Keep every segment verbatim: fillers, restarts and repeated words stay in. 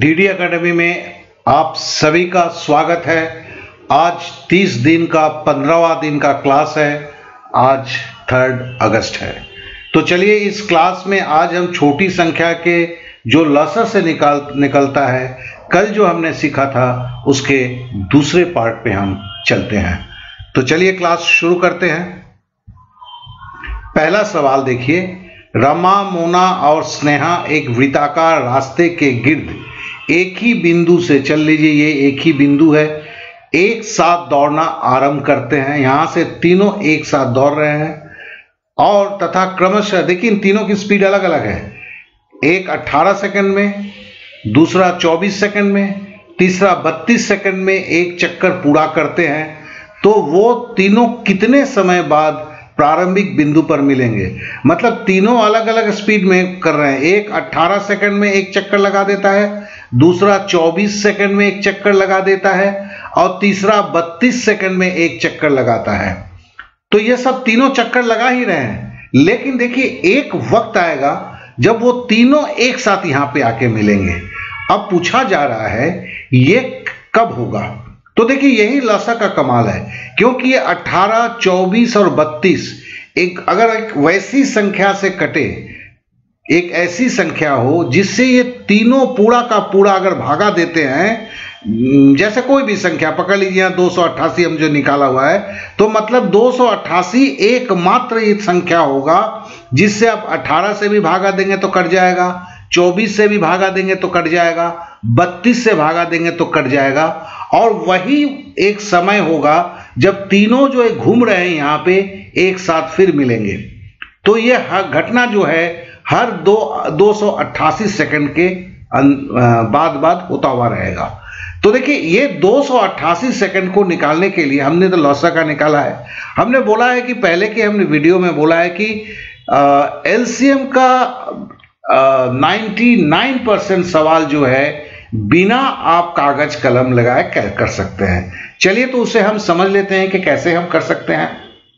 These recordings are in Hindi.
डीडी एकेडमी में आप सभी का स्वागत है। आज तीस दिन का पंद्रहवां दिन का क्लास है। आज थर्ड अगस्त है। तो चलिए इस क्लास में आज हम छोटी संख्या के जो लसा से निकाल निकलता है, कल जो हमने सीखा था उसके दूसरे पार्ट पे हम चलते हैं। तो चलिए क्लास शुरू करते हैं। पहला सवाल देखिए, रमा, मोना और स्नेहा एक वृत्ताकार रास्ते के गिर्द एक ही बिंदु से, चल लीजिए ये एक ही बिंदु है, एक साथ दौड़ना आरंभ करते हैं। यहां से तीनों एक साथ दौड़ रहे हैं और तथा क्रमशः देखिए इन तीनों की स्पीड अलग अलग है। एक अठारह सेकंड में, दूसरा चौबीस सेकंड में, तीसरा बत्तीस सेकंड में एक चक्कर पूरा करते हैं। तो वो तीनों कितने समय बाद प्रारंभिक बिंदु पर मिलेंगे? मतलब तीनों अलग अलग स्पीड में कर रहे हैं। एक अठारह सेकंड में एक चक्कर लगा देता है, दूसरा चौबीस सेकंड में एक चक्कर लगा देता है और तीसरा बत्तीस सेकंड में एक चक्कर लगाता है। तो ये सब तीनों चक्कर लगा ही रहे हैं, लेकिन देखिए एक वक्त आएगा जब वो तीनों एक साथ यहां पे आके मिलेंगे। अब पूछा जा रहा है ये कब होगा? तो देखिए यही लसा का कमाल है, क्योंकि ये अठारह, चौबीस और बत्तीस एक अगर एक वैसी संख्या से कटे, एक ऐसी संख्या हो जिससे ये तीनों पूरा का पूरा अगर भागा देते हैं, जैसे कोई भी संख्या पकड़ लीजिए, यहाँ दो सौ अट्ठासी हम जो निकाला हुआ है, तो मतलब दो सौ अट्ठासी एकमात्र ये संख्या होगा जिससे आप अठारह से भी भागा देंगे तो कट जाएगा, चौबीस से भी भागा देंगे तो कट जाएगा, बत्तीस से भागा देंगे तो कट जाएगा। और वही एक समय होगा जब तीनों जो है घूम रहे हैं यहाँ पे एक साथ फिर मिलेंगे। तो ये घटना जो है हर दो दो सौ अट्ठासी सेकंड के बाद बाद होता हुआ रहेगा। तो देखिए ये दो सौ अट्ठासी सेकंड को निकालने के लिए हमने तो लसा का निकाला है। हमने बोला है कि पहले के हमने वीडियो में बोला है कि एलसीएम का निन्यानवे परसेंट सवाल जो है बिना आप कागज कलम लगाए कर सकते हैं। चलिए तो उसे हम समझ लेते हैं कि कैसे हम कर सकते हैं।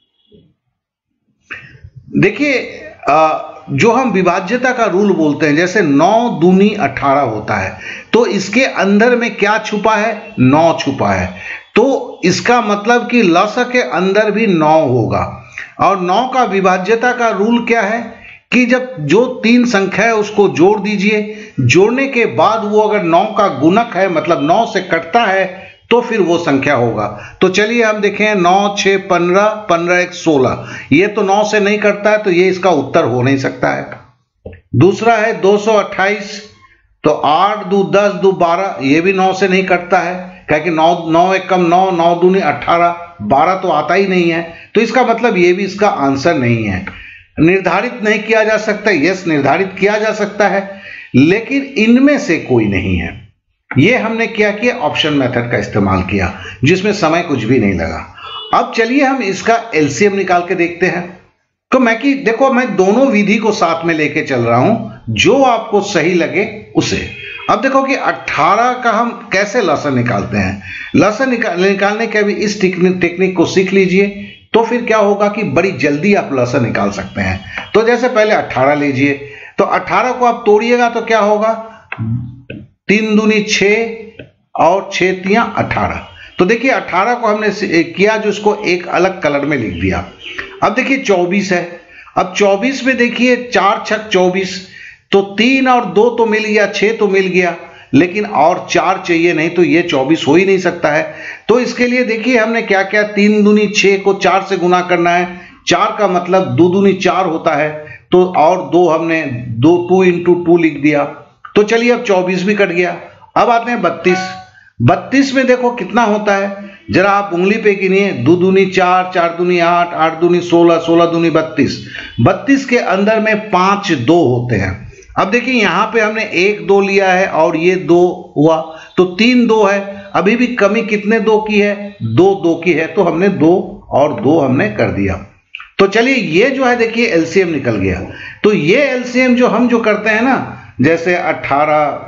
देखिए जो हम विभाज्यता का रूल बोलते हैं, जैसे नौ दूनी अठारह होता है, तो इसके अंदर में क्या छुपा है? नौ छुपा है। तो इसका मतलब कि लसा के अंदर भी नौ होगा। और नौ का विभाज्यता का रूल क्या है कि जब जो तीन संख्या है उसको जोड़ दीजिए, जोड़ने के बाद वो अगर नौ का गुणक है, मतलब नौ से कटता है, तो फिर वो संख्या होगा। तो चलिए हम देखें, नौ छः पंद्रह, पंद्रह एक सोलह, ये तो नौ से नहीं कटता है, तो ये इसका उत्तर हो नहीं सकता है। दूसरा है दो सौ अट्ठाईस, तो आठ दो दस दो बारह, ये भी नौ से नहीं कटता है, क्योंकि नौ नौ एक कम नौ, नौ दूनी अट्ठारह, बारह तो आता ही नहीं है। तो इसका मतलब ये भी इसका आंसर नहीं है। निर्धारित नहीं किया जा सकता, यस निर्धारित किया जा सकता है, लेकिन इनमें से कोई नहीं है। ये हमने क्या किया? ऑप्शन मेथड का इस्तेमाल किया, जिसमें समय कुछ भी नहीं लगा। अब चलिए हम इसका एलसीएम निकाल के देखते हैं। तो मैं कि देखो मैं दोनों विधि को साथ में लेके चल रहा हूं, जो आपको सही लगे उसे। अब देखो कि अठारह का हम कैसे लसा निकालते हैं। लसा निकाल, निकालने के भी इस टेक्निक टेक्निक को सीख लीजिए, तो फिर क्या होगा कि बड़ी जल्दी आप लसा निकाल सकते हैं। तो जैसे पहले अठारह लीजिए, तो अठारह को आप तोड़िएगा तो क्या होगा? तीन दूनी छः और छः तियां अठारह। तो देखिए अठारह को हमने किया जो इसको एक अलग कलर में लिख दिया। अब देखिए चौबीस है। अब चौबीस में देखिए चार छक चौबीस, तो तीन और दो तो मिल गया, छः तो मिल गया, लेकिन और चार चाहिए, नहीं तो ये चौबीस हो ही नहीं सकता है। तो इसके लिए देखिए हमने क्या क्या, तीन दूनी छः को चार से गुना करना है। चार का मतलब दो दूनी चार होता है, तो और दो हमने दो टू इंटू टू लिख दिया। तो चलिए अब चौबीस भी कट गया। अब आते हैं बत्तीस। बत्तीस में देखो कितना होता है, जरा आप उंगली पे गिनिए। दो दूनी चार, चार दूनी आठ, आठ दूनी सोलह, सोलह दूनी बत्तीस। बत्तीस के अंदर में पांच दो होते हैं। अब देखिए यहां पे हमने एक दो लिया है और ये दो हुआ, तो तीन दो है। अभी भी कमी कितने दो की है? दो दो की है, तो हमने दो और दो हमने कर दिया। तो चलिए ये जो है देखिए एलसीएम निकल गया। तो ये एलसीएम जो हम जो करते हैं ना, जैसे अठारह,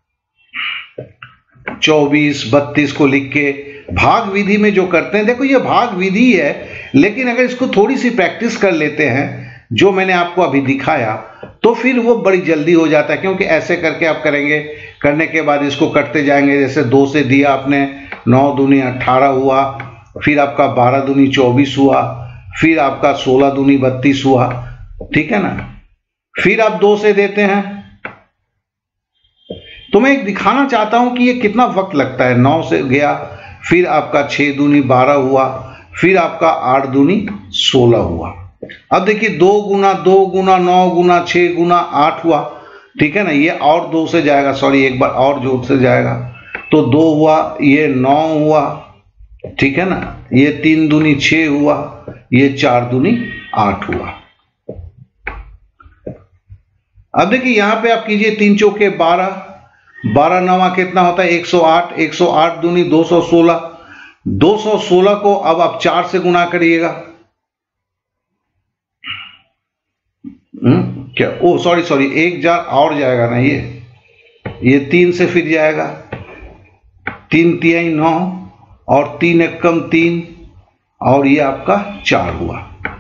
चौबीस, बत्तीस को लिख के भाग विधि में जो करते हैं, देखो ये भाग विधि है, लेकिन अगर इसको थोड़ी सी प्रैक्टिस कर लेते हैं, जो मैंने आपको अभी दिखाया, तो फिर वो बड़ी जल्दी हो जाता है, क्योंकि ऐसे करके आप करेंगे, करने के बाद इसको करते जाएंगे। जैसे दो से दिया आपने, नौ दूनी अट्ठारह हुआ, फिर आपका बारह दूनी चौबीस हुआ, फिर आपका सोलह दूनी बत्तीस हुआ, ठीक है ना। फिर आप दो से देते हैं, तो मैं एक दिखाना चाहता हूं कि ये कितना वक्त लगता है। नौ से गया, फिर आपका छह दूनी बारह हुआ, फिर आपका आठ दूनी सोलह हुआ। अब देखिए दो गुना दो गुना नौ गुना छह गुना आठ हुआ, ठीक है ना। ये और दो से जाएगा, सॉरी एक बार और जोड़ से जाएगा, तो दो हुआ, ये नौ हुआ, ठीक है ना। ये तीन दूनी छह हुआ, ये चार दूनी आठ हुआ। अब देखिए यहां पे आप कीजिए, तीन चौके बारह, बारह नवा कितना होता है एक सौ आठ, एक सौ आठ दूनी दो सौ सोलह, दो सौ सोलह को अब आप चार से गुना करिएगा। हम्म क्या, ओ सॉरी सॉरी एक जार और जाएगा ना, ये ये तीन से फिर जाएगा, तीन तिहाई नौ और तीन एकम तीन, और ये आपका चार हुआ।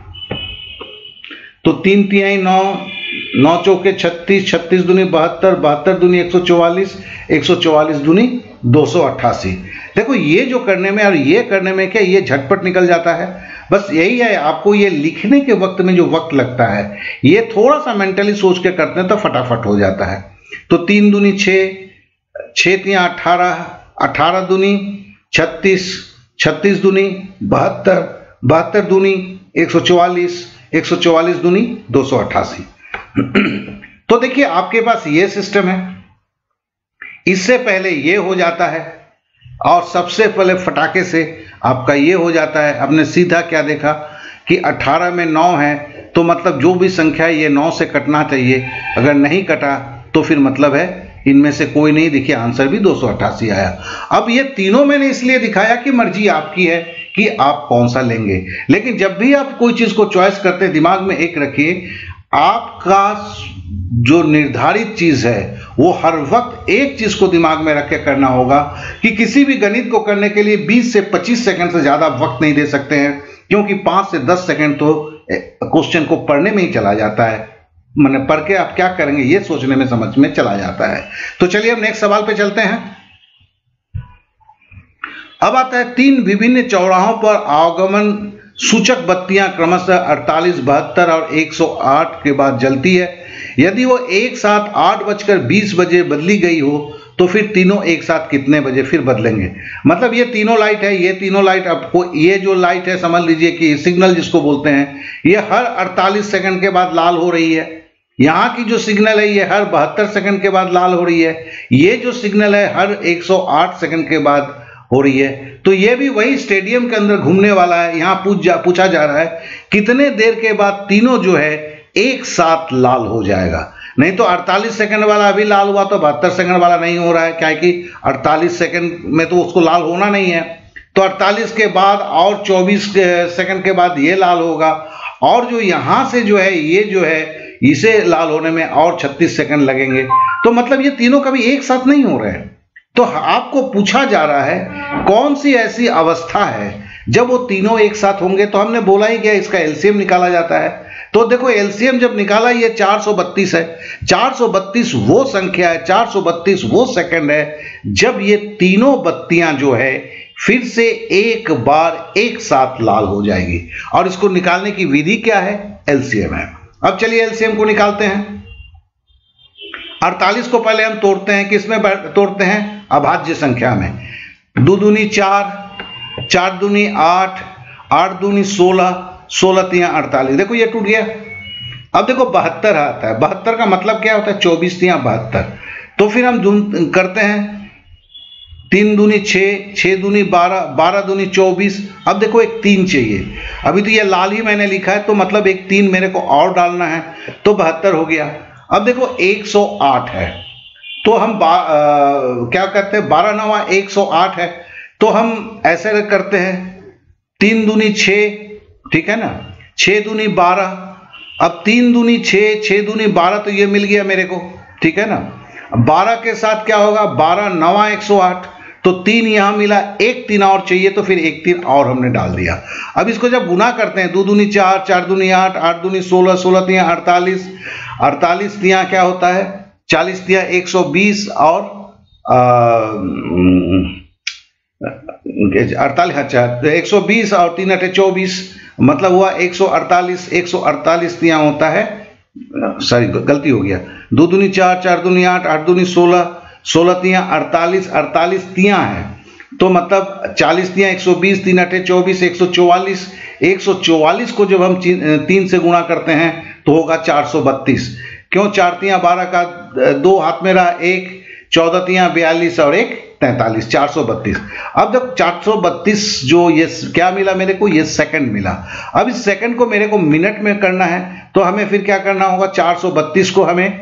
तो तीन तिहाई नौ, नौ चौके छत्तीस, छत्तीस दूनी बहत्तर, बहत्तर दूनी एक सौ चौवालीस, एक सौ चौवालीस दूनी दो सौ अट्ठासी। देखो ये जो करने में और ये करने में क्या, ये झटपट निकल जाता है। बस यही है, आपको ये लिखने के वक्त में जो वक्त लगता है, ये थोड़ा सा मेंटली सोच के करते हैं तो फटाफट हो जाता है। तो तीन दूनी छः, छः तिया अट्ठारह, अट्ठारह दूनी छत्तीस, छत्तीस दूनी बहत्तर, बहत्तर दूनी एक सौ चौवालीस, एक सौ चौवालीस दूनी दो सौ अट्ठासी। तो देखिए आपके पास ये सिस्टम है। इससे पहले ये हो जाता है और सबसे पहले फटाके से आपका ये हो जाता है। आपने सीधा क्या देखा कि अठारह में नौ है, तो मतलब जो भी संख्या है ये नौ से कटना चाहिए। अगर नहीं कटा तो फिर मतलब है इनमें से कोई नहीं। देखिए आंसर भी दो सौ अट्ठासी आया। अब ये तीनों मैंने इसलिए दिखाया कि मर्जी आपकी है कि आप कौन सा लेंगे। लेकिन जब भी आप कोई चीज को चॉइस करते हैं, दिमाग में एक रखिए, आपका जो निर्धारित चीज है वो हर वक्त एक चीज को दिमाग में रख के करना होगा कि किसी भी गणित को करने के लिए बीस से पच्चीस सेकंड से ज्यादा वक्त नहीं दे सकते हैं, क्योंकि पांच से दस सेकंड तो क्वेश्चन को पढ़ने में ही चला जाता है। मैंने पढ़ के आप क्या करेंगे ये सोचने में समझ में चला जाता है। तो चलिए अब नेक्स्ट सवाल पे चलते हैं। अब आता है, तीन विभिन्न चौराहों पर आगमन सूचक बत्तियां क्रमशः अड़तालीस, बहत्तर और एक सौ आठ के बाद जलती है। यदि वो एक साथ आठ बजकर बीस बजे बदली गई हो तो फिर तीनों एक साथ कितने बजे फिर बदलेंगे। मतलब ये तीनों लाइट है, ये तीनों लाइट, आपको ये जो लाइट है समझ लीजिए कि सिग्नल जिसको बोलते हैं, ये हर अड़तालीस सेकंड के बाद लाल हो रही है। यहाँ की जो सिग्नल है ये हर बहत्तर सेकंड के बाद लाल हो रही है। ये जो सिग्नल है हर एक सौ आठ सेकंड के बाद हो रही है। तो ये भी वही स्टेडियम के अंदर घूमने वाला है। यहाँ पूछ जा पूछा जा रहा है कितने देर के बाद तीनों जो है एक साथ लाल हो जाएगा। नहीं तो अड़तालीस सेकंड वाला अभी लाल हुआ तो बहत्तर सेकंड वाला नहीं हो रहा है, क्या कि अड़तालीस सेकंड में तो उसको लाल होना नहीं है। तो अड़तालीस के बाद और चौबीस सेकंड के बाद ये लाल होगा, और जो यहां से जो है ये जो है इसे लाल होने में और छत्तीस सेकंड लगेंगे। तो मतलब ये तीनों कभी एक साथ नहीं हो रहे हैं। तो आपको पूछा जा रहा है कौन सी ऐसी अवस्था है जब वो तीनों एक साथ होंगे। तो हमने बोला ही क्या, इसका एलसीएम निकाला जाता है। तो देखो एलसीएम जब निकाला, ये चार सौ बत्तीस है। चार सौ बत्तीस वो संख्या है, चार सौ बत्तीस वो सेकंड है जब ये तीनों बत्तियां जो है फिर से एक बार एक साथ लाल हो जाएगी। और इसको निकालने की विधि क्या है, एलसीएम है। अब चलिए एलसीएम को निकालते हैं। अड़तालीस को पहले हम तोड़ते हैं, किसमें तोड़ते हैं, अभाज्य संख्या में। दो दूनी चार, चार दूनी आठ, आठ दूनी सोलह, सोलह तिया अड़तालीस। देखो ये टूट गया। अब देखो बहत्तर आता है। बहत्तर का मतलब क्या होता है, चौबीस तिया बहत्तर। तो फिर हम करते हैं तीन दूनी छः, छः दूनी बारह, बारह दूनी चौबीस। अब देखो एक तीन चाहिए। अभी तो ये लाल ही मैंने लिखा है, तो मतलब एक तीन मेरे को और डालना है, तो बहत्तर हो गया। अब देखो एक सौ आठ है, तो हम बा, आ, क्या करते हैं, बारह नवा एक सौ आठ है, तो हम ऐसे करते हैं तीन दूनी छः, ठीक है ना, छः दूनी बारह। अब तीन दूनी छः, छः दूनी बारह, तो ये मिल गया मेरे को, ठीक है ना। बारह के साथ क्या होगा, बारह नवा एक सौ आठ, तो तीन यहां मिला, एक तीन और चाहिए, तो फिर एक तीन और हमने डाल दिया। अब इसको जब गुना करते हैं, दो दूनी चार, चार दूनी आठ, आठ दूनी सोलह, सोलह तीन अड़तालीस, अड़तालीस तिया क्या होता है, चालीस तिया एक सौ बीस और अड़तालीस, अच्छा एक सौ बीस और तीन अठे चौबीस, मतलब हुआ एक सौ अड़तालीस, एक सौ अड़तालीस तिया होता है, सॉरी गलती हो गया, दो दूनी चार, चार दूनी आठ, आठ दूनी सोलह, सोलह तिया अड़तालीस, अड़तालीस तिया है, तो मतलब चालीस तिया एक सौ बीस, तीन अठे चौबीस, एक सौ चौवालीस, एक सौ चौवालीस को जब हम तीन से गुणा करते हैं तो होगा चार सौ बत्तीस। क्यों, चार तिया बारह का दो हाथ में रहा एक, चौदह तिया बयालीस और एक तैंतालीस, चार सौ बत्तीस। अब जब चार सौ बत्तीस जो ये क्या मिला मेरे को, ये सेकंड मिला। अब इस सेकंड को मेरे को मिनट में करना है, तो हमें फिर क्या करना होगा, चार सौ बत्तीस को हमें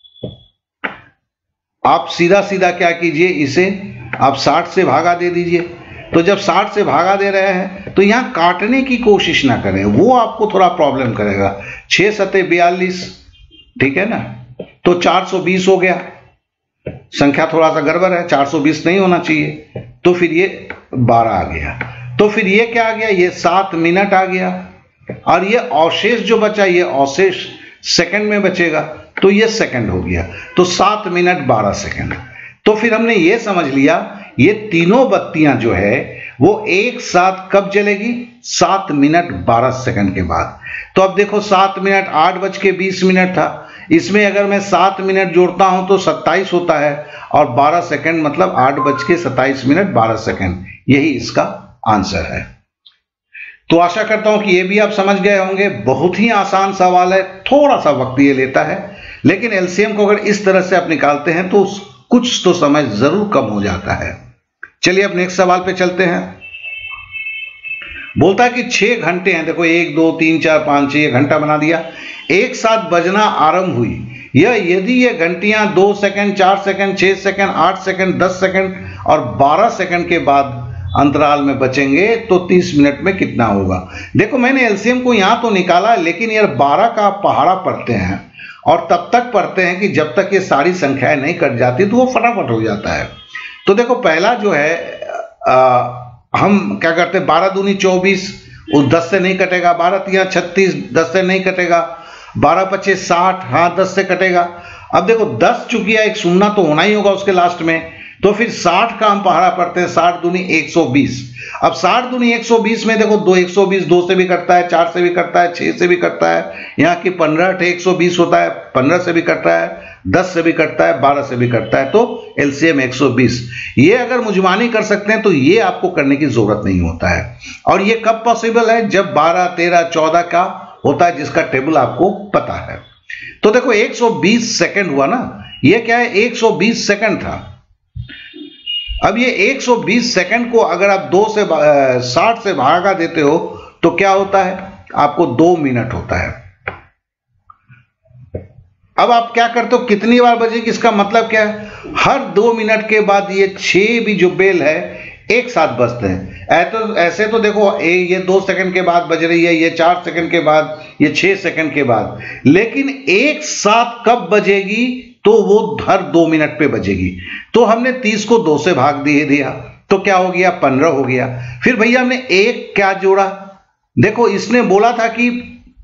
आप सीधा सीधा क्या कीजिए, इसे आप साठ से भागा दे दीजिए। तो जब साठ से भागा दे रहे हैं तो यहां काटने की कोशिश ना करें, वो आपको थोड़ा प्रॉब्लम करेगा। छह सत्ते बयालीस, ठीक है ना, तो चार सौ बीस हो गया, संख्या थोड़ा सा गड़बड़ है, चार सौ बीस नहीं होना चाहिए, तो फिर ये बारह आ गया। तो फिर ये क्या आ गया, ये सात मिनट आ गया, और ये अवशेष जो बचा, ये अवशेष सेकंड में बचेगा, तो ये सेकंड हो गया। तो सात मिनट बारह सेकंड। तो फिर हमने ये समझ लिया, ये तीनों बत्तियां जो है वो एक साथ कब जलेगी, सात मिनट बारह सेकंड के बाद। तो अब देखो, सात मिनट आठ बज के बीस मिनट था, इसमें अगर मैं सात मिनट जोड़ता हूं तो सत्ताईस होता है, और बारह सेकंड मतलब आठ बज के सत्ताईस मिनट बारह सेकंड, यही इसका आंसर है। तो आशा करता हूं कि ये भी आप समझ गए होंगे। बहुत ही आसान सवाल है, थोड़ा सा वक्त ये लेता है, लेकिन एलसीएम को अगर इस तरह से आप निकालते हैं तो कुछ तो समय जरूर कम हो जाता है। चलिए अब नेक्स्ट सवाल पे चलते हैं। बोलता है कि छह घंटे हैं, देखो एक दो तीन चार पांच छह घंटा बना दिया, एक साथ बजना आरंभ हुई। यह यदि ये घंटियां दो सेकंड, चार सेकंड, छह सेकंड, आठ सेकंड, दस सेकंड और बारह सेकंड के बाद अंतराल में बचेंगे तो तीस मिनट में कितना होगा। देखो मैंने एलसीएम को यहां तो निकाला, लेकिन यार बारह का पहाड़ा पढ़ते हैं और तब तक पढ़ते हैं कि जब तक ये सारी संख्याएं नहीं कट जाती तो वो फटाफट हो जाता है। तो देखो पहला जो है आ, हम क्या करते हैं, बारह दूनी चौबीस, उस दस से नहीं कटेगा, बारह तिया छत्तीस, दस से नहीं कटेगा, बारह पच्चीस साठ, हाँ दस से कटेगा। अब देखो दस चुकी है, एक शून्य तो होना ही होगा उसके लास्ट में, तो फिर साठ का हम पहाड़ा पढ़ते हैं, साठ दूनी एक सौ बीस। अब साठ दूनी एक सौ बीस में देखो दो एक सौ बीस दो से भी कटता है, चार से भी कटता है, छह से भी कटता है, यहाँ की पंद्रह एक सौ बीस होता है, पंद्रह से भी कटता है, दस से भी कटता है, बारह से भी कटता है, तो एलसीएम एक सौ बीस। ये अगर मुजमानी कर सकते हैं तो ये आपको करने की जरूरत नहीं होता है। और ये कब पॉसिबल है, जब बारह तेरह चौदह का होता है, जिसका टेबल आपको पता है। तो देखो एक सौ बीस सेकंड हुआ ना, ये क्या है, एक सौ बीस सेकंड था। अब ये एक सौ बीस सेकंड को अगर आप दो से साठ से भागा देते हो तो क्या होता है, आपको दो मिनट होता है। अब आप क्या करते हो, कितनी बार बजेगी, इसका मतलब क्या है, हर दो मिनट के बाद ये छह भी जो बेल है एक साथ बजते हैं। ऐसे ऐसे तो देखो ये दो सेकंड के बाद बज रही है, ये चार सेकंड के बाद, ये छह सेकंड के बाद, लेकिन एक साथ कब बजेगी, तो वो हर दो मिनट पे बजेगी। तो हमने तीस को दो से भाग दिए दिया, तो क्या हो गया, पंद्रह हो गया। फिर भैया हमने एक क्या जोड़ा, देखो इसने बोला था कि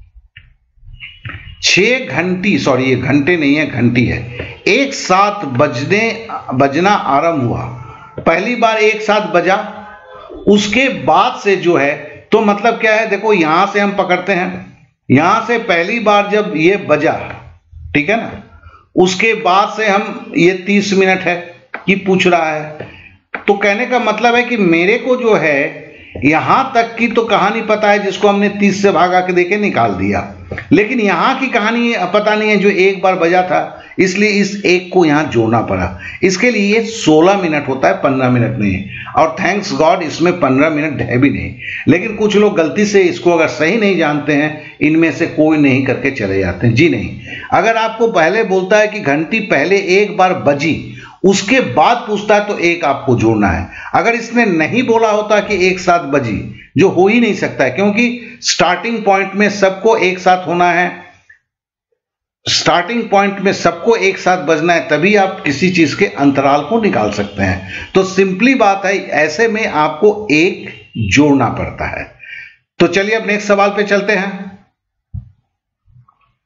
छह घंटी, सॉरी ये घंटे नहीं है घंटी है, एक साथ बजने बजना आरंभ हुआ। पहली बार एक साथ बजा, उसके बाद से जो है, तो मतलब क्या है, देखो यहां से हम पकड़ते हैं, यहां से पहली बार जब ये बजा, ठीक है ना, उसके बाद से हम, ये तीस मिनट है कि पूछ रहा है, तो कहने का मतलब है कि मेरे को जो है यहां तक की तो कहानी पता है, जिसको हमने तीस से भागा के देके निकाल दिया, लेकिन यहां की कहानी पता नहीं है जो एक बार बजा था, इसलिए इस एक को यहां जोड़ना पड़ा। इसके लिए ये सोलह मिनट होता है, पंद्रह मिनट नहीं। और थैंक्स गॉड इसमें पंद्रह मिनट है भी नहीं, लेकिन कुछ लोग गलती से इसको अगर सही नहीं जानते हैं, इनमें से कोई नहीं करके चले जाते हैं। जी नहीं, अगर आपको पहले बोलता है कि घंटी पहले एक बार बजी, उसके बाद पूछता है तो एक आपको जोड़ना है। अगर इसने नहीं बोला होता कि एक साथ बजी, जो हो ही नहीं सकता है, क्योंकि स्टार्टिंग पॉइंट में सबको एक साथ होना है, स्टार्टिंग पॉइंट में सबको एक साथ बजना है, तभी आप किसी चीज के अंतराल को निकाल सकते हैं। तो सिंपली बात है, ऐसे में आपको एक जोड़ना पड़ता है। तो चलिए अब नेक्स्ट सवाल पे चलते हैं।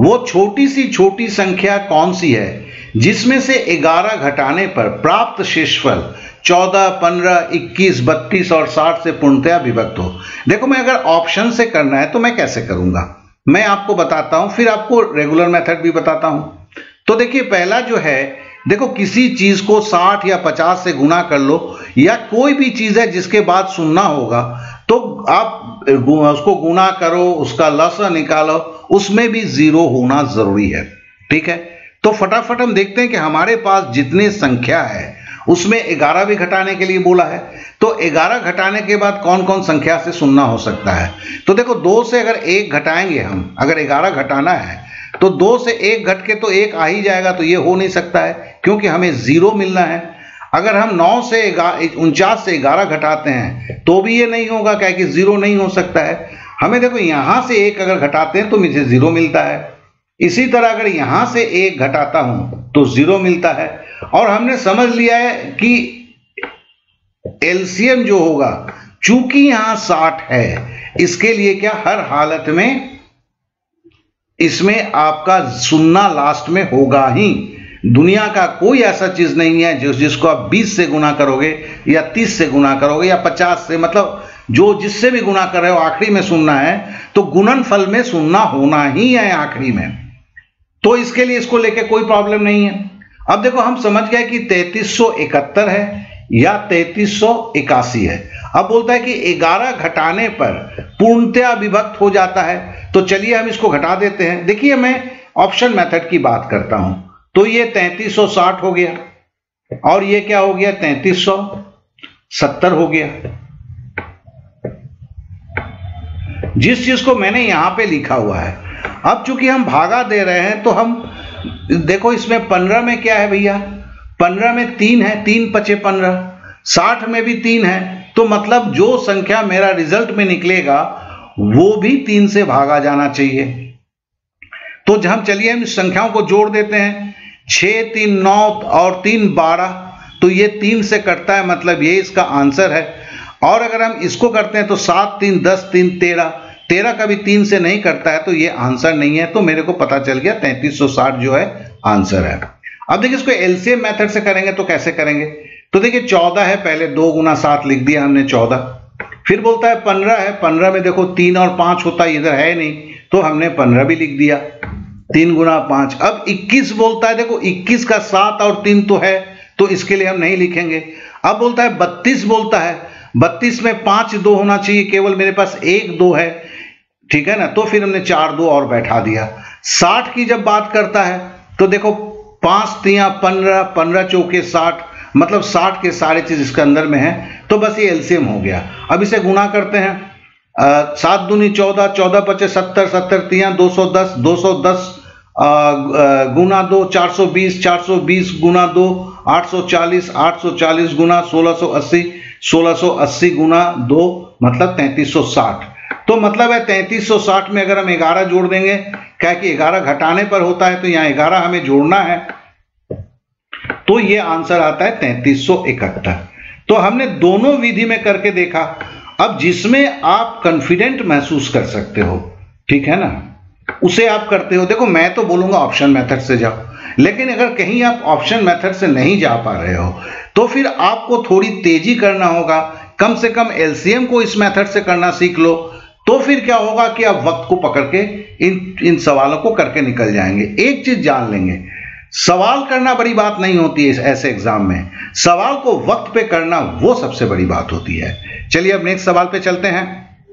वो छोटी सी छोटी संख्या कौन सी है जिसमें से ग्यारह घटाने पर प्राप्त शेषफल चौदह, पंद्रह, इक्कीस, बत्तीस और साठ से पूर्णतया विभक्त हो। देखो, मैं अगर ऑप्शन से करना है तो मैं कैसे करूंगा, मैं आपको बताता हूं, फिर आपको रेगुलर मेथड भी बताता हूं। तो देखिए, पहला जो है, देखो किसी चीज को साठ या पचास से गुना कर लो, या कोई भी चीज है जिसके बाद सुनना होगा, तो आप उसको गुना करो, उसका लसा निकालो, उसमें भी जीरो होना जरूरी है। ठीक है, तो फटाफट हम देखते हैं कि हमारे पास जितनी संख्या है उसमें ग्यारह भी घटाने के लिए बोला है, तो ग्यारह घटाने के बाद कौन कौन संख्या से सुनना हो सकता है। तो देखो, दो से अगर एक घटाएंगे हम, अगर ग्यारह घटाना है तो दो से एक घट के तो एक आ ही जाएगा, तो ये हो नहीं सकता है क्योंकि हमें जीरो मिलना है। अगर हम नौ से उनचास से ग्यारह घटाते हैं तो भी ये नहीं होगा, क्या कि जीरो नहीं हो सकता है। हमें देखो, यहां से एक अगर घटाते हैं तो मुझे जीरो मिलता है, इसी तरह अगर यहां से एक घटाता हूं तो जीरो मिलता है। और हमने समझ लिया है कि एलसीएम जो होगा, चूंकि यहां साठ है, इसके लिए क्या हर हालत में इसमें आपका सुनना लास्ट में होगा ही। दुनिया का कोई ऐसा चीज नहीं है जो जिसको आप बीस से गुना करोगे या तीस से गुना करोगे या पचास से, मतलब जो जिससे भी गुना कर रहे हो आखिरी में सुनना है, तो गुणनफल में सुनना होना ही है आखिरी में। तो इसके लिए इसको लेके कोई प्रॉब्लम नहीं है। अब देखो, हम समझ गए कि तैंतीस सौ इकहत्तर है या तैंतीस सौ इक्यासी है। अब बोलता है कि ग्यारह घटाने पर पूर्णतया विभक्त हो जाता है, तो चलिए हम इसको घटा देते हैं। देखिए, मैं ऑप्शन मेथड की बात करता हूं, तो ये तैंतीस सौ साठ हो गया और ये क्या हो गया, तैंतीस सौ सत्तर हो गया। जिस चीज को मैंने यहां पे लिखा हुआ है, अब चूंकि हम भागा दे रहे हैं तो हम देखो, इसमें पंद्रह में क्या है भैया, पंद्रह में तीन है, तीन पचे पंद्रह, साठ में भी तीन है, तो मतलब जो संख्या मेरा रिजल्ट में निकलेगा वो भी तीन से भागा जाना चाहिए। तो हम चलिए हम इस संख्याओं को जोड़ देते हैं, छह तीन नौ और तीन बारह, तो ये तीन से कटता है, मतलब ये इसका आंसर है। और अगर हम इसको करते हैं तो सात तीन दस, तीन तेरह, तेरह का भी तीन से नहीं करता है, तो ये आंसर नहीं है। तो मेरे को पता चल गया तैंतीस सौ साठ जो है आंसर है। अब देखिए, इसको एलसीएम मेथड से करेंगे तो कैसे करेंगे, तो देखिए चौदह है, पहले दो गुना सात लिख दिया हमने चौदह, फिर बोलता है पंद्रह है, पंद्रह में देखो तीन और पांच होता है, इधर है नहीं, तो हमने पंद्रह भी लिख दिया, तीन गुना पांच। अब इक्कीस बोलता है, देखो इक्कीस का सात और तीन तो है, तो इसके लिए हम नहीं लिखेंगे। अब बोलता है बत्तीस, बोलता है बत्तीस में पांच दो होना चाहिए, केवल मेरे पास एक दो है, ठीक है ना, तो फिर हमने चार दो और बैठा दिया। साठ की जब बात करता है तो देखो पांच तिया पंद्रह, पंद्रह चौके साठ, मतलब साठ के सारे चीज इसके अंदर में है, तो बस ये एलसीएम हो गया। अब इसे गुना करते हैं, सात दूनी चौदह, चौदह पचे सत्तर, सत्तर तिया दो सौ दस, दो सौ दस गुना दो चार सौ बीस, चार सौ बीस गुना दो आठ सौ चालीस, आठ सौ चालीस गुना सोलह सौ अस्सी, सोलह सौ अस्सी गुना दो मतलब तैंतीस सौ साठ। तो मतलब है तैंतीस सौ साठ में अगर हम ग्यारह जोड़ देंगे, क्या कि ग्यारह घटाने पर होता है, तो यहां ग्यारह हमें जोड़ना है, तो ये आंसर आता है तैंतीस सौ इकहत्तर। तो हमने दोनों विधि में करके देखा। अब जिसमें आप कॉन्फिडेंट महसूस कर सकते हो, ठीक है ना, उसे आप करते हो। देखो, मैं तो बोलूंगा ऑप्शन मेथड से जाओ, लेकिन अगर कहीं आप ऑप्शन मेथड से नहीं जा पा रहे हो तो फिर आपको थोड़ी तेजी करना होगा, कम से कम एलसीएम को इस मेथड से करना सीख लो, तो फिर क्या होगा कि आप वक्त को पकड़ के इन इन सवालों को करके निकल जाएंगे। एक चीज जान लेंगे, सवाल करना बड़ी बात नहीं होती है ऐसे एग्जाम में, सवाल को वक्त पे करना वो सबसे बड़ी बात होती है। चलिए अब नेक्स्ट सवाल पे चलते हैं।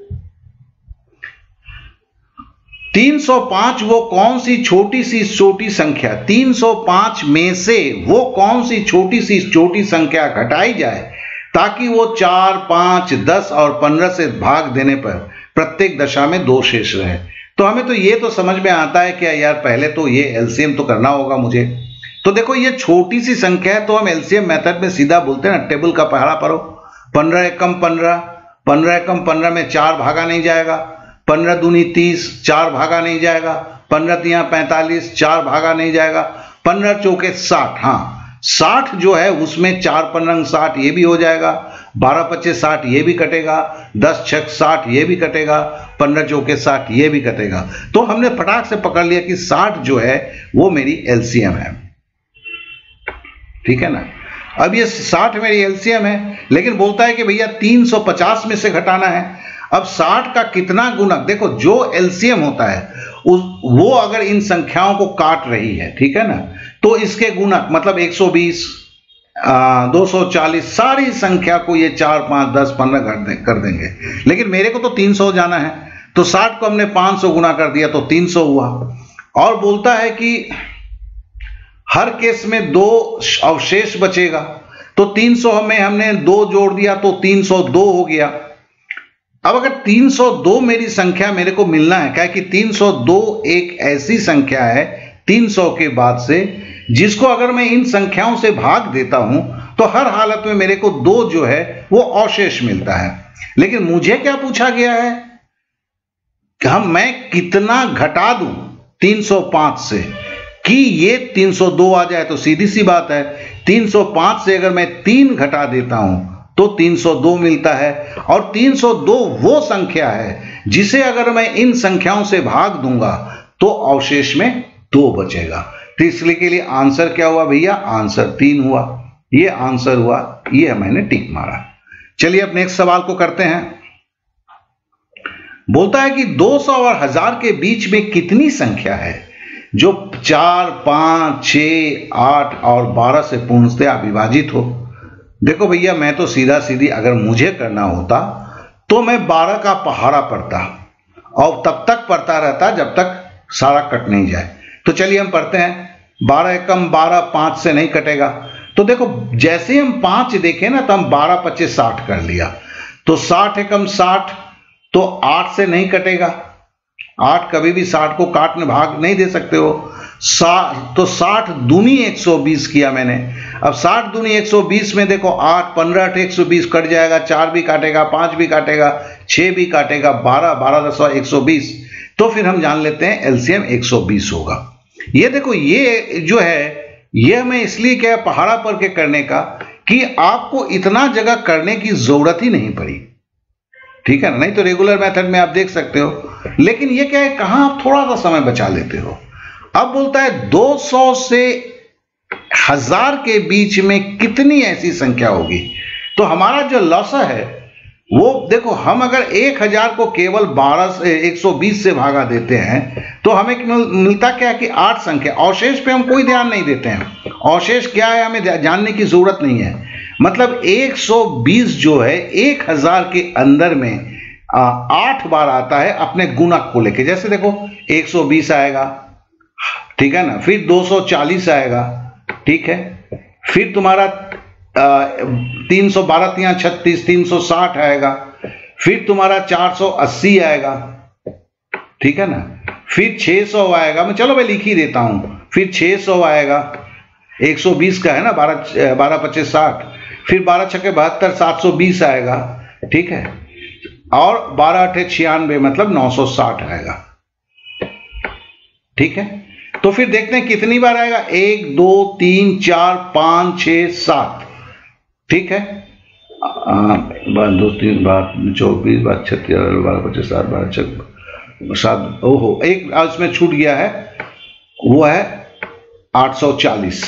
तीन सौ पांच वो कौन सी छोटी सी छोटी संख्या, तीन सौ पांच में से वो कौन सी छोटी सी छोटी संख्या घटाई जाए ताकि वो चार, पांच, दस और पंद्रह से भाग देने पर प्रत्येक दशा में दो शेष रहे। तो हमें तो ये तो समझ में आता है कि यार पहले तो ये एलसीएम तो करना होगा मुझे। तो देखो ये छोटी सी संख्या है, तो हम एलसीएम मेथड में सीधा बोलते हैं ना, टेबल का पहाड़ा पढ़ो, पंद्रह एकम पंद्रह, पंद्रह एकम पंद्रह में चार भागा नहीं जाएगा, पंद्रह दूनी तीस, चार भागा नहीं जाएगा, पंद्रह तिया पैंतालीस, चार भागा नहीं जाएगा, पंद्रह चौके साठ, हाँ साठ जो है उसमें चार पंद्रह साठ ये भी हो जाएगा, बारह पच्चीस साठ ये भी कटेगा, दस छक साठ ये भी कटेगा, पंद्रह चौके साठ, ये भी कटेगा। तो हमने फटाक से पकड़ लिया कि साठ जो है वो मेरी एलसीएम है, ठीक है ना। अब ये साठ मेरी एलसीएम है, लेकिन बोलता है कि भैया तीन सौ पचास में से घटाना है। अब साठ का कितना गुणक, देखो जो एलसीएम होता है उस वो अगर इन संख्याओं को काट रही है, ठीक है ना, तो इसके गुणक मतलब एक सौ बीस, दो सौ चालीस, सारी संख्या को ये चार पांच दस पंद्रह घट दे, कर देंगे। लेकिन मेरे को तो तीन सौ जाना है, तो साठ को हमने पांच सौ गुना कर दिया तो तीन सौ हुआ। और बोलता है कि हर केस में दो अवशेष बचेगा, तो तीन सौ में हमने दो जोड़ दिया तो तीन सौ दो हो गया। अब अगर तीन सौ दो मेरी संख्या मेरे को मिलना है, क्या है कि तीन सौ दो एक ऐसी संख्या है तीन सौ के बाद से जिसको अगर मैं इन संख्याओं से भाग देता हूं तो हर हालत में मेरे को दो जो है वो अवशेष मिलता है। लेकिन मुझे क्या पूछा गया है कि हम मैं कितना घटा दूं तीन सौ पाँच से कि ये तीन सौ दो आ जाए। तो सीधी सी बात है, तीन सौ पाँच से अगर मैं तीन घटा देता हूं तो तीन सौ दो मिलता है, और तीन सौ दो वो संख्या है जिसे अगर मैं इन संख्याओं से भाग दूंगा तो अवशेष में दो बचेगा। तो इसलिए के लिए आंसर क्या हुआ भैया, आंसर तीन हुआ, ये आंसर हुआ, ये मैंने टिक मारा। चलिए अब नेक्स्ट सवाल को करते हैं। बोलता है कि दो सौ और हजार के बीच में कितनी संख्या है जो चार, पांच, छह, आठ और बारह से पूर्णतः विभाजित हो। देखो भैया, मैं तो सीधा सीधी अगर मुझे करना होता तो मैं बारह का पहाड़ा पढ़ता और तब तक पढ़ता रहता जब तक सारा कट नहीं जाए। तो चलिए हम पढ़ते हैं। बारह एकम बारह, पांच से नहीं कटेगा। तो देखो जैसे ही हम पांच देखें ना तो हम बारह पच्चीस साठ कर लिया, तो साठ एकम साठ, तो आठ से नहीं कटेगा। आठ कभी भी साठ को काटने भाग नहीं दे सकते हो। साठ तो साठ दूनी एक सौ बीस किया मैंने। अब साठ दूनी एक सौ बीस में देखो आठ, पंद्रह अठ एक सौ बीस कट जाएगा, चार भी काटेगा, पांच भी काटेगा, छह भी काटेगा, बारह, बारह दस एक सौ बीस। तो फिर हम जान लेते हैं एलसीएम एक सौ बीस होगा। ये देखो ये जो है ये मैं इसलिए क्या पहाड़ा पर के करने का कि आपको इतना जगह करने की जरूरत ही नहीं पड़ी, ठीक है ना। नहीं तो रेगुलर मेथड में आप देख सकते हो, लेकिन ये क्या है कहां आप थोड़ा सा समय बचा लेते हो। अब बोलता है दो सौ से हजार के बीच में कितनी ऐसी संख्या होगी। तो हमारा जो लॉसा है वो देखो, हम अगर एक हजार को केवल बारह से एक सौ बीस से भागा देते हैं तो हमें मिलता क्या है कि आठ संख्या। अवशेष पे हम कोई ध्यान नहीं देते हैं, अवशेष क्या है हमें जानने की जरूरत नहीं है। मतलब एक सौ बीस जो है एक हजार के अंदर में आ, आठ बार आता है अपने गुणक को लेके। जैसे देखो एक सौ बीस आएगा, ठीक है ना, फिर दो सौ चालीस आएगा, ठीक है, फिर तुम्हारा तीन सौ बारह तिया छत्तीस, तीन सौ साठ आएगा, फिर तुम्हारा चार सौ अस्सी आएगा, ठीक है ना, फिर छह सौ आएगा। मैं चलो मैं लिख ही देता हूं, फिर छह सौ आएगा, एक सौ बीस का है ना, बारह बारह पच्चीस साठ, फिर बारह छक्के बहत्तर, सात सौ बीस आएगा, ठीक है, और बारह अठे छियानवे मतलब नौ सौ साठ आएगा, ठीक है। तो फिर देखते हैं कितनी बार आएगा, एक दो तीन चार पांच छह सात, ठीक है, दो तीन बार चौबीस बार छत्तीस बारह पच्चीस सात बारह छः सात, ओहो एक इसमें छूट गया है, वो है आठ सौ चालीस,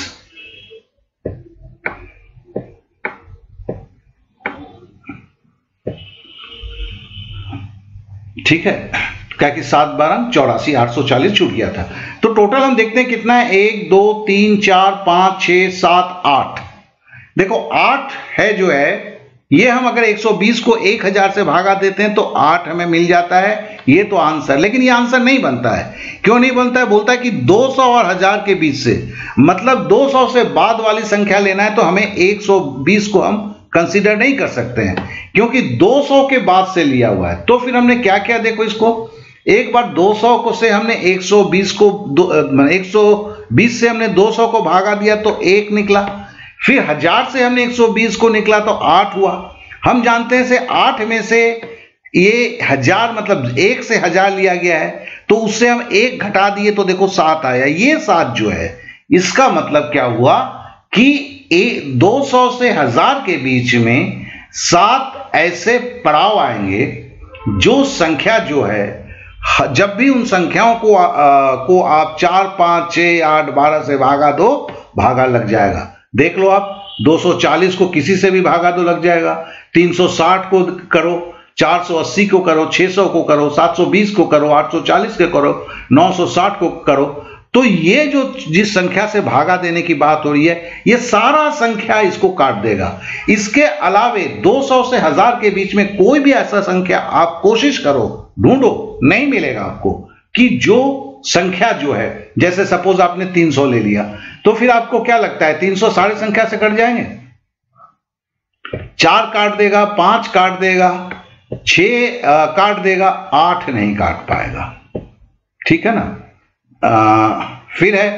ठीक है, क्या कि सात बारह चौरासी, आठ सौ चालीस छूट गया था। तो टोटल हम देखते हैं कितना है, एक दो तीन चार पांच छह सात आठ। देखो आठ है जो है ये हम अगर एक सौ बीस को एक हजार से भागा देते हैं तो आठ हमें मिल जाता है, ये तो आंसर। लेकिन ये आंसर नहीं बनता है, क्यों नहीं बनता है, बोलता है कि दो सौ और हजार के बीच से, मतलब दो सौ से बाद वाली संख्या लेना है तो हमें एक सौ बीस को हम कंसीडर नहीं कर सकते हैं, क्योंकि दो सौ के बाद से लिया हुआ है। तो फिर हमने क्या किया, देखो इसको एक बार दो सौ को से हमने एक सौ बीस को एक सौ बीस से हमने दो सौ को भागा दिया तो एक निकला, फिर हजार से हमने एक सौ बीस को निकला तो आठ हुआ। हम जानते हैं से आठ में से ये हजार मतलब एक से हजार लिया गया है तो उससे हम एक घटा दिए तो देखो सात आया। ये सात जो है इसका मतलब क्या हुआ कि दो सौ से हजार के बीच में सात ऐसे पड़ाव आएंगे जो संख्या जो है, जब भी उन संख्याओं को आ, को आप चार, पांच, छह, आठ, बारह से भागा दो, भागा लग जाएगा। देख लो आप, दो सौ चालीस को किसी से भी भागा दो लग जाएगा, तीन सौ साठ को करो, चार सौ अस्सी को करो, छह सौ को करो, सात सौ बीस को करो, आठ सौ चालीस को करो, नौ सौ साठ को करो। तो ये जो जिस संख्या से भागा देने की बात हो रही है, ये सारा संख्या इसको काट देगा। इसके अलावे दो सौ से हजार के बीच में कोई भी ऐसा संख्या आप कोशिश करो, ढूंढो, नहीं मिलेगा आपको, कि जो संख्या जो है, जैसे सपोज आपने तीन सौ ले लिया, तो फिर आपको क्या लगता है तीन सौ सारी संख्या से कट जाएंगे? चार काट देगा, पांच काट देगा, छह काट देगा, आठ नहीं काट पाएगा। ठीक है ना? आ, फिर है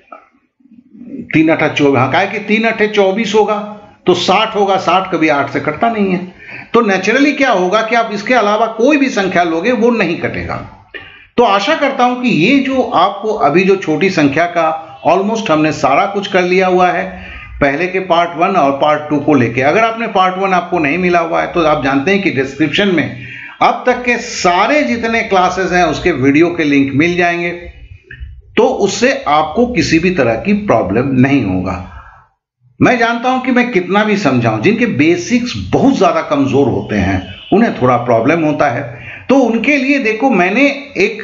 तीन अठा चौबीस, हाँ, क्या है कि तीन अठे चौबीस होगा तो साठ होगा, साठ कभी आठ से कटता नहीं है। तो नेचुरली क्या होगा कि आप इसके अलावा कोई भी संख्या लोगे वो नहीं कटेगा। तो आशा करता हूं कि ये जो आपको अभी जो छोटी संख्या का ऑलमोस्ट हमने सारा कुछ कर लिया हुआ है, पहले के पार्ट वन और पार्ट टू को लेके। अगर आपने पार्ट वन आपको नहीं मिला हुआ है तो आप जानते हैं कि डिस्क्रिप्शन में अब तक के सारे जितने क्लासेस हैं उसके वीडियो के लिंक मिल जाएंगे, तो उससे आपको किसी भी तरह की प्रॉब्लम नहीं होगा। मैं जानता हूं कि मैं कितना भी समझाऊं, जिनके बेसिक्स बहुत ज्यादा कमजोर होते हैं उन्हें थोड़ा प्रॉब्लम होता है, तो उनके लिए देखो मैंने एक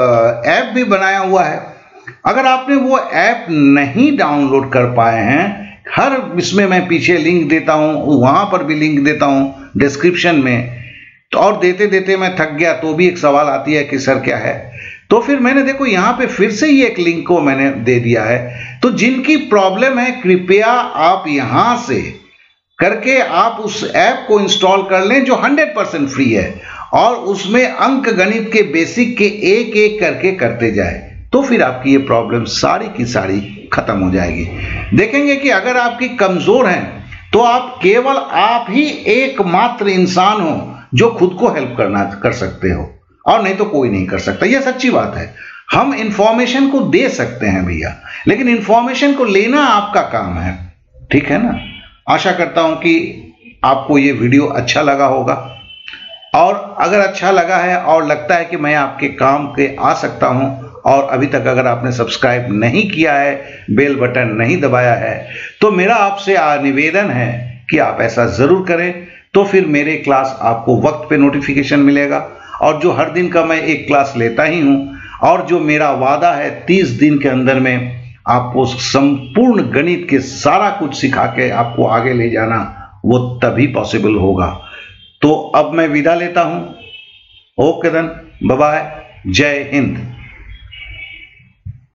ऐप भी बनाया हुआ है। अगर आपने वो ऐप नहीं डाउनलोड कर पाए हैं, हर इसमें मैं पीछे लिंक देता हूं, वहां पर भी लिंक देता हूं डिस्क्रिप्शन में, तो और देते देते मैं थक गया तो भी एक सवाल आती है कि सर क्या है, तो फिर मैंने देखो यहां पे फिर से ही एक लिंक को मैंने दे दिया है। तो जिनकी प्रॉब्लम है कृपया आप यहां से करके आप उस ऐप को इंस्टॉल कर लें जो हंड्रेड परसेंट फ्री है, और उसमें अंक गणित के बेसिक के एक एक करके करते जाए, तो फिर आपकी ये प्रॉब्लम सारी की सारी खत्म हो जाएगी। देखेंगे कि अगर आपकी कमजोर हैं तो आप केवल आप ही एकमात्र इंसान हो जो खुद को हेल्प करना कर सकते हो, और नहीं तो कोई नहीं कर सकता। यह सच्ची बात है। हम इंफॉर्मेशन को दे सकते हैं भैया, लेकिन इंफॉर्मेशन को लेना आपका काम है। ठीक है ना? आशा करता हूं कि आपको ये वीडियो अच्छा लगा होगा, और अगर अच्छा लगा है और लगता है कि मैं आपके काम के आ सकता हूं, और अभी तक अगर आपने सब्सक्राइब नहीं किया है, बेल बटन नहीं दबाया है, तो मेरा आपसे निवेदन है कि आप ऐसा जरूर करें। तो फिर मेरे क्लास आपको वक्त पे नोटिफिकेशन मिलेगा, और जो हर दिन का मैं एक क्लास लेता ही हूं, और जो मेरा वादा है तीस दिन के अंदर में आपको संपूर्ण गणित के सारा कुछ सिखा के आपको आगे ले जाना, वो तभी पॉसिबल होगा। तो अब मैं विदा लेता हूं। ओके देन, बाय बाय, जय हिंद।